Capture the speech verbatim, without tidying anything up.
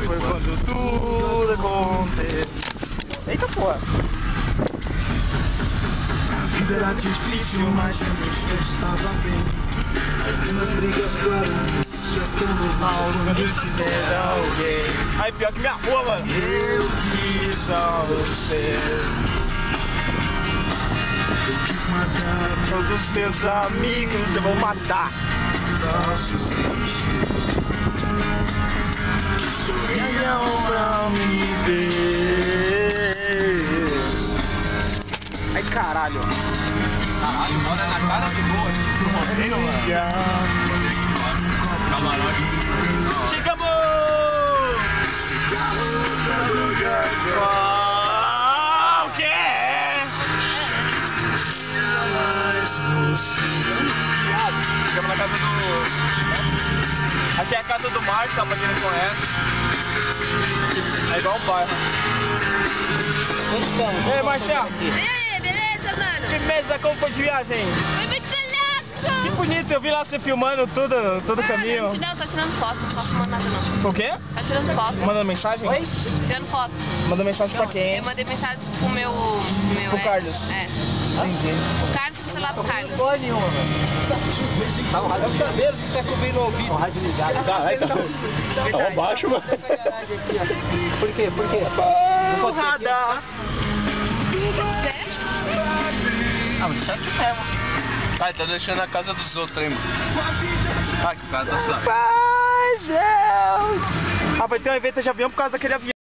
Foi quando tudo aconteceu. Eita porra. A vida era difícil, mas eu estava bem. Algumas brigas claras, já como mal quando se der alguém. Aí pior que minha rua, mano. Eu quis só você. Eu quis matar Todos os seus amigos eu vou matar. nossos clichês que sorriam pra me ver. Ai caralho. Caralho, mora na cara de boa, assim, pro roteiro, mano. Camarote. Chegamos! Chegamos. Ah, o quê? Mas você Chegamos na casa do... Aqui é a casa do Marcos, pra quem não conhece. É igual um bairro. E aí, Marcelo? E aí, beleza, mano? Firmeza, como foi de viagem? Foi muito louco! Que bonito, eu vi lá você filmando tudo, todo o caminho. Não, não, tô tirando foto, não posso mandar nada não. O quê? Tá tirando foto. Mandando mensagem? Oi? Tirando foto. Mandando mensagem pra quem? Eu mandei mensagem pro meu... meu Pro é, Carlos. É. Entendi. O Carlos, sei lá do Carlos. Porra nenhuma, mano. Tá um rádio. É o chaveiro que tá cobrindo o ouvido. Um rádio ligado. Caralho, tá. Tá baixo, mano. Por quê? Por quê? Não pode ser aqui. Porrada! Ah, mas isso aqui mesmo. Ai, tá deixando a casa dos outros aí, mano. Ai, que cara tá saindo. Pai, Deus! Ah, vai ter um evento de avião por causa daquele avião.